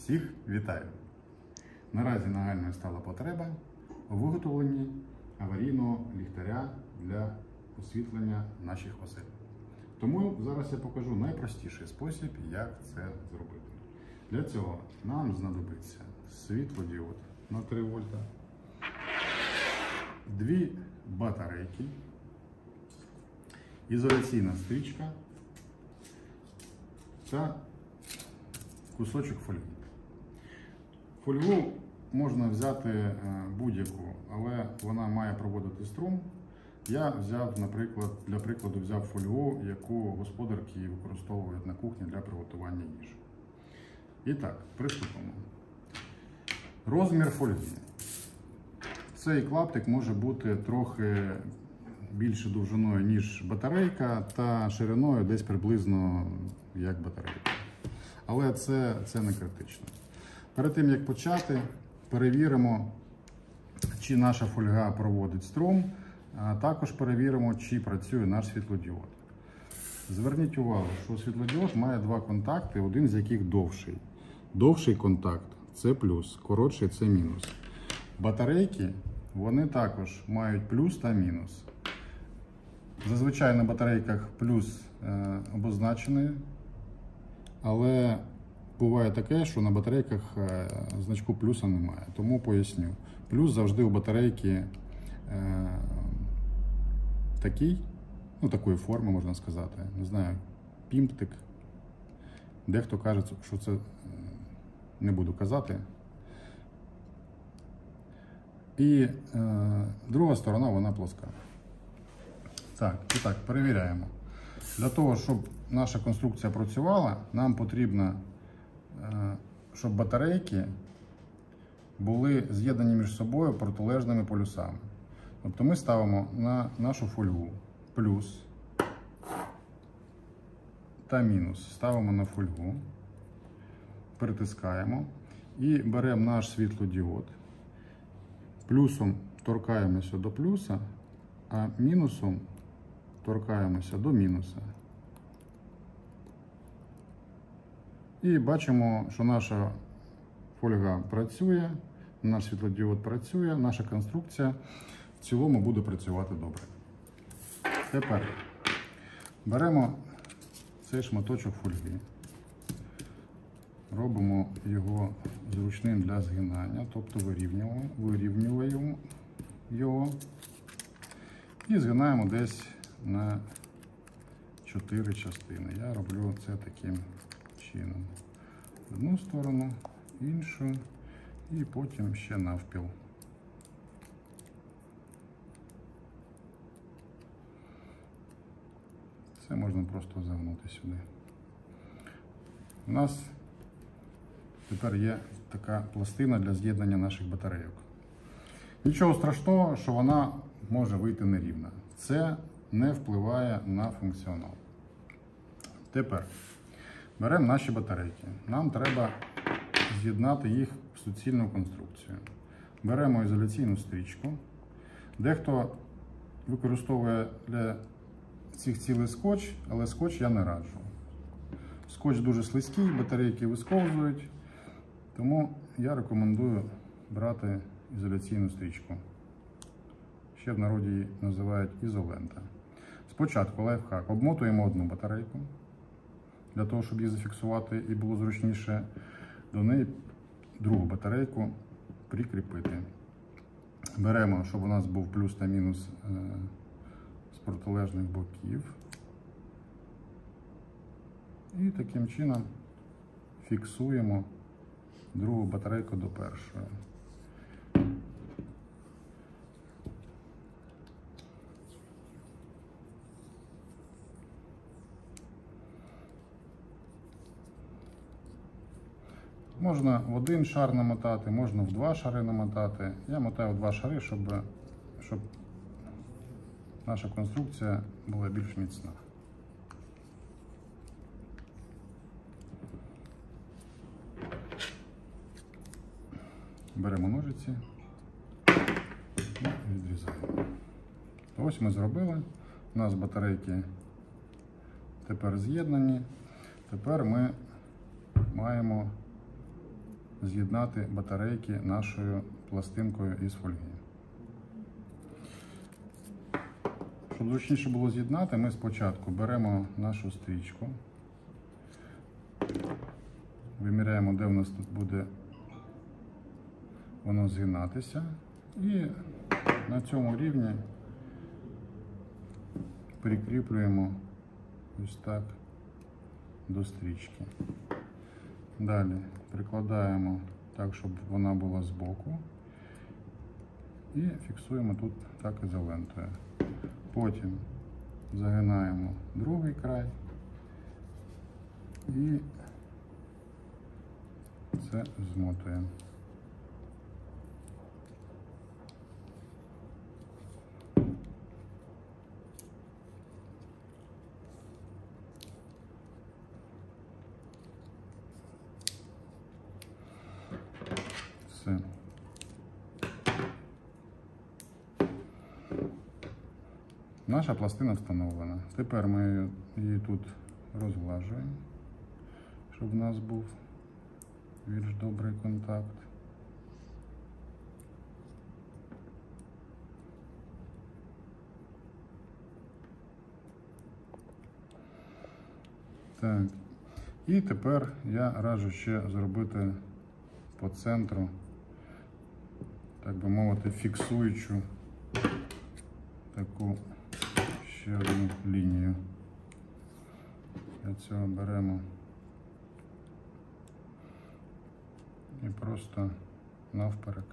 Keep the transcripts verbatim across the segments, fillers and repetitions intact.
Всіх вітаю! Наразі нагальною стала потреба у виготовленні аварійного ліхтаря для освітлення наших осель. Тому зараз я покажу найпростіший спосіб, як це зробити. Для цього нам знадобиться світлодіод на три вольта, дві батарейки, ізоляційна стрічка та кусочок фольги. Фольгу можна взяти будь-яку, але вона має проводити струм. Я взяв, наприклад, для прикладу взяв фольгу, яку господарки використовують на кухні для приготування їжі. І так, приступимо. Розмір фольги. Цей клаптик може бути трохи більше довжиною, ніж батарейка, та шириною десь приблизно як батарейка. Але це, це не критично. Перед тим, як почати, перевіримо, чи наша фольга проводить струм, а також перевіримо, чи працює наш світлодіод. Зверніть увагу, що світлодіод має два контакти, один з яких довший. Довший контакт – це плюс, коротший – це мінус. Батарейки, вони також мають плюс та мінус. Зазвичай на батарейках плюс е, обозначений, але буває таке, що на батарейках е, значку плюса немає. Тому поясню. Плюс завжди у батарейки е, такий, ну такої форми можна сказати, не знаю, пімптик. Дехто каже, що це, не буду казати. І е, друга сторона, вона плоска. Так, і так, перевіряємо. Для того, щоб наша конструкція працювала, нам потрібно, е, щоб батарейки були з'єднані між собою протилежними полюсами. Тобто ми ставимо на нашу фольгу плюс та мінус. Ставимо на фольгу, притискаємо і беремо наш світлодіод. Плюсом торкаємося до плюса, а мінусом торкаємося до мінуса. І бачимо, що наша фольга працює, наш світлодіод працює, наша конструкція в цілому буде працювати добре. Тепер беремо цей шматочок фольги, робимо його зручним для згинання, тобто вирівнюємо, вирівнюємо його і згинаємо десь на чотири частини. Я роблю це таким чином. Одну сторону, іншу і потім ще навпіл. Це можна просто загнути сюди. У нас тепер є така пластина для з'єднання наших батарейок. Нічого страшного, що вона може вийти нерівна. Це не впливає на функціонал. Тепер беремо наші батарейки. Нам треба з'єднати їх в суцільну конструкцію. Беремо ізоляційну стрічку. Дехто використовує для цих цілий скотч, але скотч я не раджу. Скотч дуже слизький, батарейки висковзують, тому я рекомендую брати ізоляційну стрічку. Ще в народі її називають ізолента. Спочатку лайфхак. Обмотуємо одну батарейку, для того, щоб її зафіксувати і було зручніше до неї другу батарейку прикріпити. Беремо, щоб у нас був плюс та мінус з протилежних боків. І таким чином фіксуємо другу батарейку до першої. Можна в один шар намотати, можна в два шари намотати. Я мотаю в два шари, щоб, щоб наша конструкція була більш міцна. Беремо ножиці і відрізаємо. Ось ми зробили. У нас батарейки тепер з'єднані. Тепер ми маємо з'єднати батарейки нашою пластинкою із фольги. Щоб зручніше було з'єднати, ми спочатку беремо нашу стрічку, виміряємо, де в нас тут буде воно з'єднатися, і на цьому рівні прикріплюємо ось так до стрічки. Далі прикладаємо так, щоб вона була збоку, і фіксуємо тут так ізолентою. Потім загинаємо другий край і це змотуємо. Все. Наша пластина встановлена. Тепер ми її тут розглажуємо, щоб в нас був більш добрий контакт. Так. І тепер я раджу ще зробити по центру, так би мовити, фіксуючу таку ще одну лінію. Для цього беремо і просто навперек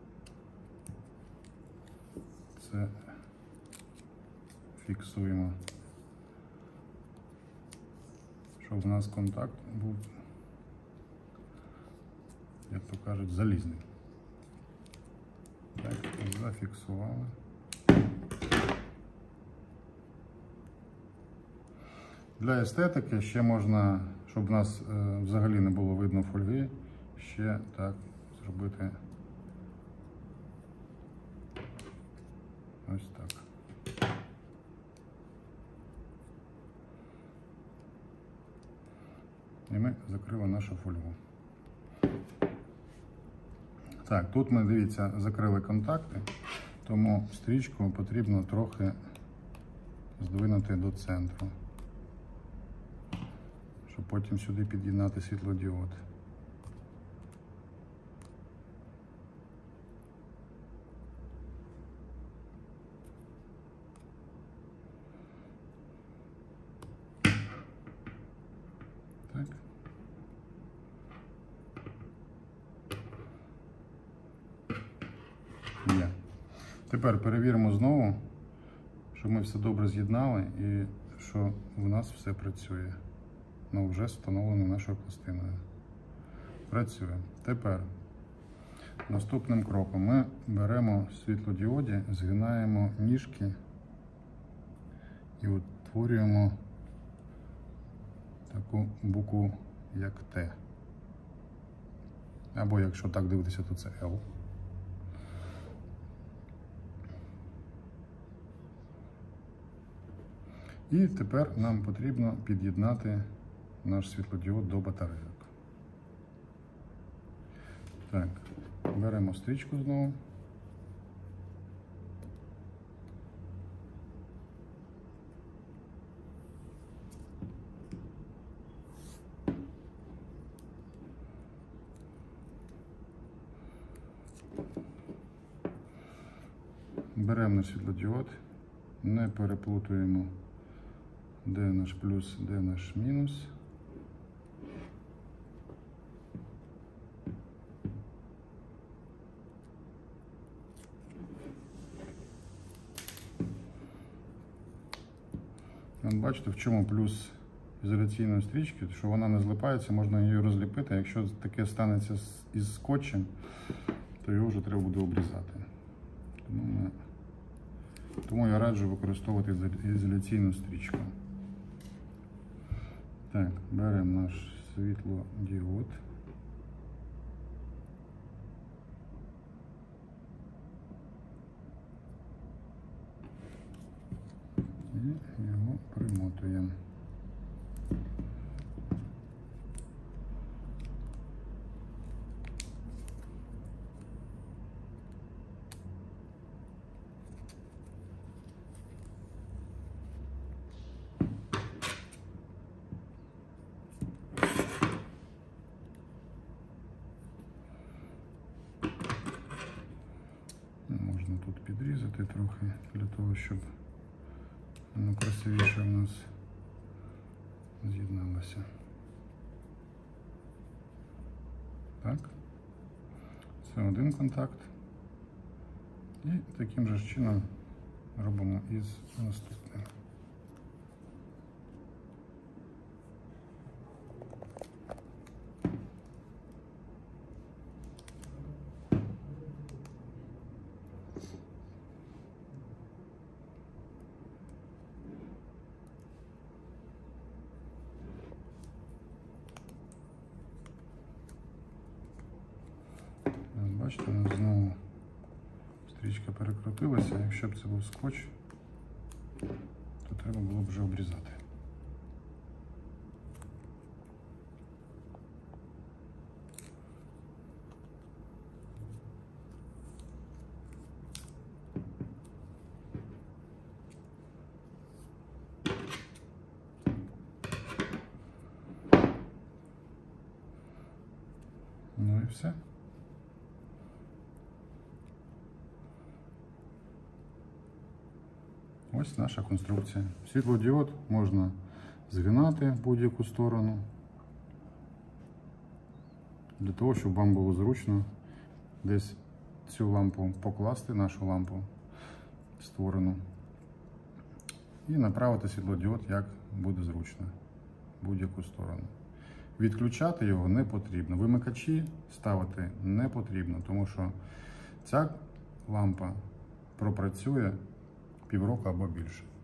це фіксуємо, щоб у нас контакт був, як то кажуть, залізний. Так, зафіксували. Для естетики ще можна, щоб у нас е, взагалі не було видно фольги, ще так зробити ось так. І ми закрили нашу фольгу. Так, тут ми, дивіться, закрили контакти, тому стрічку потрібно трохи здвинути до центру, щоб потім сюди під'єднати світлодіод. Так. Є. Тепер перевіримо знову, щоб ми все добре з'єднали і що в нас все працює. Ну, вже встановлено нашою пластиною. Працює. Тепер наступним кроком ми беремо в світлодіоді, згинаємо ніжки і утворюємо таку букву як Т. Або якщо так дивитися, то це Л. І тепер нам потрібно під'єднати наш світлодіод до батарейок. Так, беремо стрічку знову. Беремо наш світлодіод, не переплутуємо, де наш плюс, де наш мінус. От бачите, в чому плюс ізоляційної стрічки, що вона не злипається, можна її розліпити. Якщо таке станеться із скотчем, то його вже треба буде обрізати. Тому, ми... Тому я раджу використовувати ізоляційну стрічку. Так, беремо наш світлодіод. І його примотуємо. підрізати трохи, для того, щоб воно красивіше у нас з'єдналося. Так, це один контакт. І таким же чином робимо із наступним. Бачите, у нас знову стрічка перекрутилася. Якщо б це був скотч, то треба було б вже обрізати. Ну і все. Ось наша конструкція. Світлодіод можна згинати в будь-яку сторону, для того, щоб вам було зручно десь цю лампу покласти, нашу лампу створену, і направити світлодіод, як буде зручно, в будь-яку сторону. Відключати його не потрібно. Вимикачі ставити не потрібно, тому що ця лампа пропрацює півроку або більше.